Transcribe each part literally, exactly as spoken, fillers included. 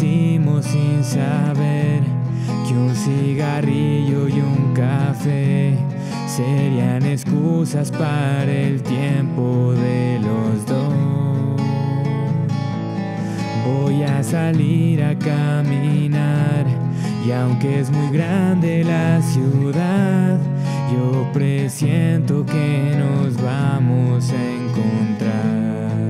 hicimos sin saber que un cigarrillo y un café serían excusas para el tiempo de los dos. Voy a salir a caminar y aunque es muy grande la ciudad, yo presiento que nos vamos a encontrar.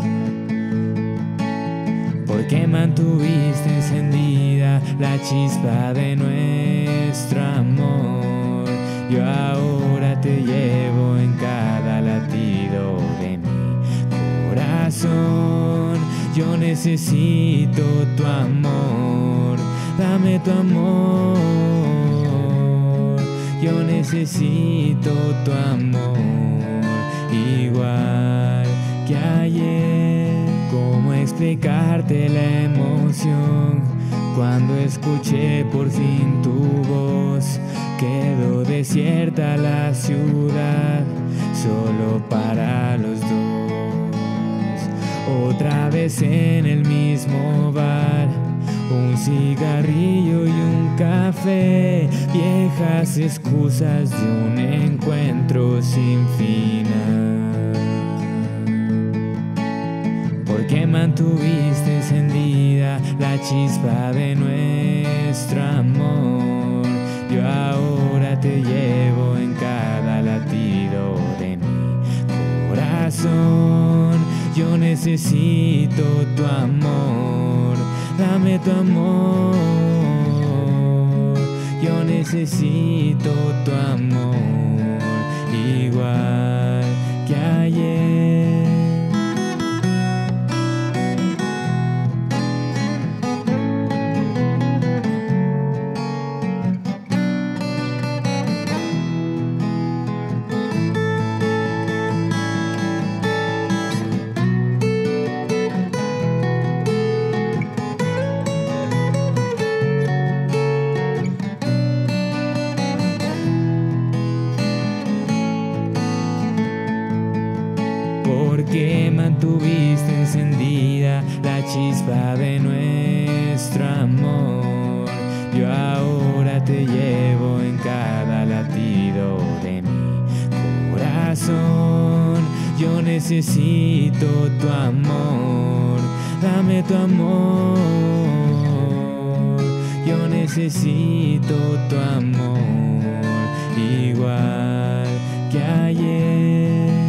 Porque mantuviste encendida la chispa de nuestro amor. Yo ahora te llevo en cada latido de mi corazón. Yo necesito tu amor, dame tu amor. Yo necesito tu amor, igual que ayer. ¿Cómo explicarte la emoción cuando escuché por fin tu voz? Quedó desierta la ciudad, solo para los dos. Otra vez en el mismo bar, un cigarrillo y un café, viejas excusas de un encuentro sin final. Porque mantuviste encendida la chispa de nuestro amor. Yo ahora te llevo en cada latido de mi corazón. Yo necesito tu amor, dame tu amor. Yo necesito tu amor, igual que ayer. Porque mantuviste encendida la chispa de nuestro amor. Yo ahora te llevo en cada latido de mi corazón. Yo necesito tu amor, dame tu amor. Yo necesito tu amor, igual que ayer.